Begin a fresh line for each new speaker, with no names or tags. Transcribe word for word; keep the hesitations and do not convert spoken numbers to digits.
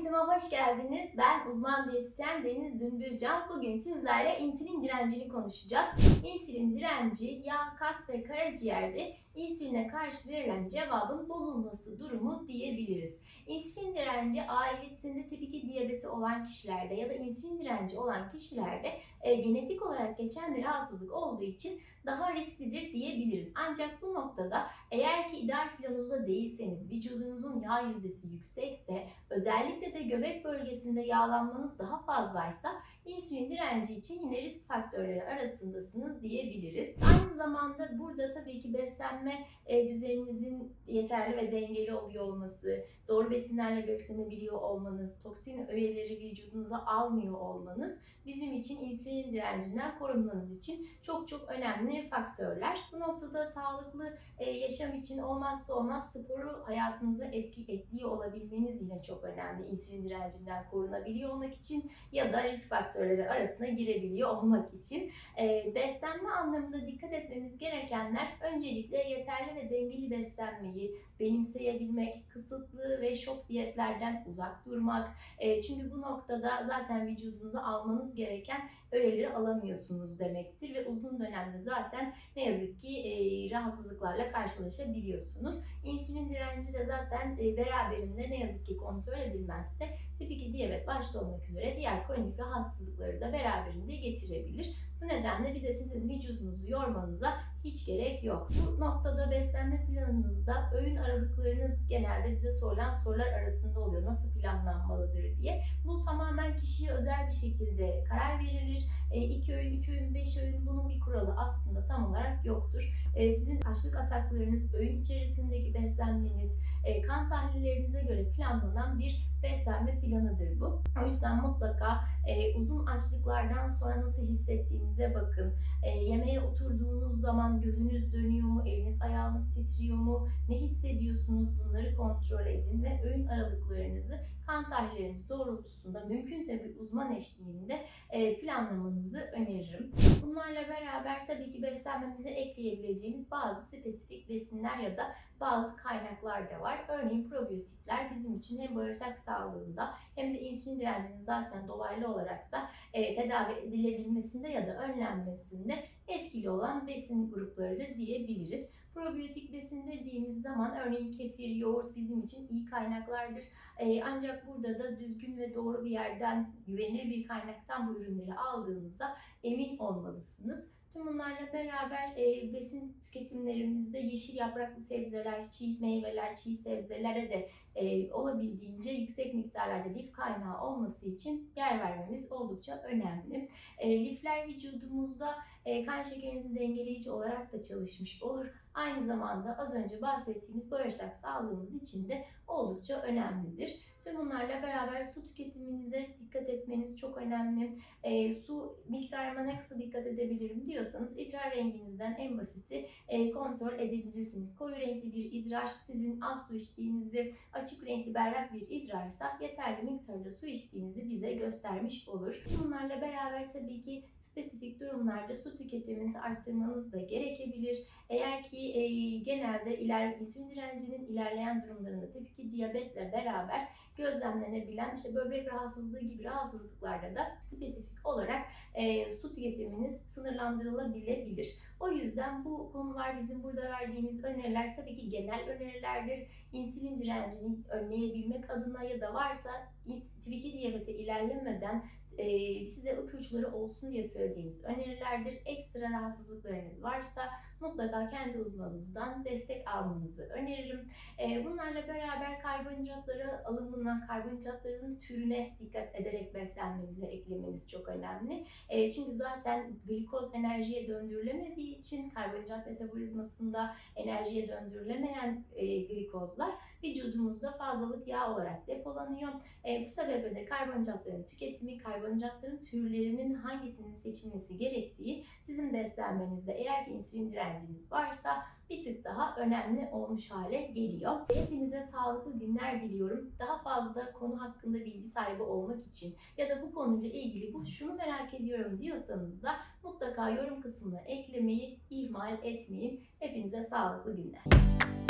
Sesime hoş geldiniz. Ben uzman diyetisyen Deniz Dümbülcan. Bugün sizlerle insülin direncini konuşacağız. İnsülin direnci, yağ, kas ve karaciğerde insüline karşı verilen cevabın bozulması durumu diyebiliriz. İnsülin direnci ailesinde tip iki diyabeti olan kişilerde ya da insülin direnci olan kişilerde e, genetik olarak geçen bir rahatsızlık olduğu için daha risklidir diyebiliriz. Ancak bu noktada eğer ki ideal kilonuzda değilseniz, vücudunuzun yağ yüzdesi yüksekse, özellikle de göbek bölgesinde yağlanmanız daha fazlaysa insülin direnci için yine risk faktörleri arasındasınız diyebiliriz. Aynı zamanda burada tabii ki beslenme e, düzeninizin yeterli ve dengeli oluyor olması, doğru besinlerle beslenebiliyor olmanız, toksin öğeleri vücudunuza almıyor olmanız bizim için insülin direncinden korunmanız için çok çok önemli faktörler. Bu noktada sağlıklı e, yaşam için olmazsa olmaz sporu hayatınıza etki ekliyor olabilmeniz yine çok önemli. İnsülin direncinden korunabiliyor olmak için ya da risk faktörleri arasına girebiliyor olmak için. E, beslenme anlamında dikkat etmemiz gerekenler öncelikle yeterli ve dengeli beslenmeyi benimseyebilmek, kısıtlı ve şok diyetlerden uzak durmak. E, çünkü bu noktada zaten vücudunuza almanız gereken öğeleri alamıyorsunuz demektir ve uzun dönemde zaten ne yazık ki e, rahatsızlıklarla karşılaşabiliyorsunuz. İnsülin direnci de zaten e, beraberinde ne yazık ki kontrol edilmezse tip iki diyabet başta olmak üzere diğer kronik rahatsızlıkları da beraberinde getirebilir. Bu nedenle bir de sizin vücudunuzu yormanıza hiç gerek yok. Bu noktada beslenme planınızda öğün aralıklarınız genelde bize sorulan sorular arasında oluyor. Nasıl planlanmalıdır diye. Bu tamamen kişiye özel bir şekilde karar verilir. iki öğün, üç öğün, beş öğün bunun bir kuralı aslında tam olarak yoktur. Sizin açlık ataklarınız, öğün içerisindeki beslenmeniz, kan tahlillerinize göre planlanan bir beslenme planıdır bu. O yüzden mutlaka e, uzun açlıklardan sonra nasıl hissettiğinize bakın. E, yemeğe oturduğunuz zaman gözünüz dönüyor mu, eliniz ayağınız titriyor mu, ne hissediyorsunuz bunları kontrol edin ve öğün aralıklarınızı kan tahlilleriniz doğrultusunda mümkünse bir uzman eşliğinde e, planlamanızı öneririm. Bunlarla beraber tabii ki beslenmemize ekleyebileceğimiz bazı spesifik besinler ya da bazı kaynaklar da var. Örneğin probiyotikler bizim için hem bağırsak sağlığında hem de insülin direncinin zaten dolaylı olarak da e, tedavi edilebilmesinde ya da önlenmesinde etkili olan besin gruplarıdır diyebiliriz. Probiyotik besin dediğimiz zaman örneğin kefir, yoğurt bizim için iyi kaynaklardır. Ee, ancak burada da düzgün ve doğru bir yerden, güvenilir bir kaynaktan bu ürünleri aldığınızda emin olmalısınız. Tüm bunlarla beraber e, besin tüketimlerimizde yeşil yapraklı sebzeler, çiğ meyveler, çiğ sebzelere de e, olabildiğince yüksek miktarlarda lif kaynağı olması için yer vermemiz oldukça önemli. E, lifler vücudumuzda e, kan şekerinizi dengeleyici olarak da çalışmış olur. Aynı zamanda az önce bahsettiğimiz bağırsak sağlığımız için de oldukça önemlidir. Tüm bunlarla beraber su tüketiminize dikkat etmeniz çok önemli. E, su miktarıma ne kısa dikkat edebilirim diyorsanız idrar renginizden en basiti e, kontrol edebilirsiniz. Koyu renkli bir idrar sizin az su içtiğinizi, açık renkli berrak bir idrarsa yeterli miktarda su içtiğinizi bize göstermiş olur. Bunlarla beraber tabii ki spesifik durumlarda su tüketiminizi arttırmanız da gerekebilir. Eğer ki e, genelde iler, insülin direncinin ilerleyen durumlarında tip iki diyabetle beraber gözlemlenebilen işte böbrek rahatsızlığı gibi rahatsızlıklarda da spesifik olarak e, su tüketiminiz sınırlandırılabilebilir. O yüzden bu konular bizim burada verdiğimiz öneriler tabii ki genel önerilerdir. İnsülin direncini önleyebilmek adına ya da varsa tip iki diyabete ilerlemeden Ee, size ipuçları olsun diye söylediğimiz önerilerdir. Ekstra rahatsızlıklarınız varsa mutlaka kendi uzmanınızdan destek almanızı öneririm. Ee, bunlarla beraber karbonhidratları alımına, karbonhidratların türüne dikkat ederek beslenmenize eklemeniz çok önemli. Ee, çünkü zaten glikoz enerjiye döndürülemediği için karbonhidrat metabolizmasında enerjiye döndürülemeyen e, glikozlar vücudumuzda fazlalık yağ olarak depolanıyor. E, bu sebeple de karbonhidratların tüketimi, karbonhidratların türlerinin hangisinin seçilmesi gerektiği sizin beslenmenizde eğer ki insülin direnciniz varsa bir tık daha önemli olmuş hale geliyor. Hepinize sağlıklı günler diliyorum. Daha fazla konu hakkında bilgi sahibi olmak için ya da bu konuyla ilgili bu şunu merak ediyorum diyorsanız da mutlaka yorum kısmına eklemeyi ihmal etmeyin. Hepinize sağlıklı günler.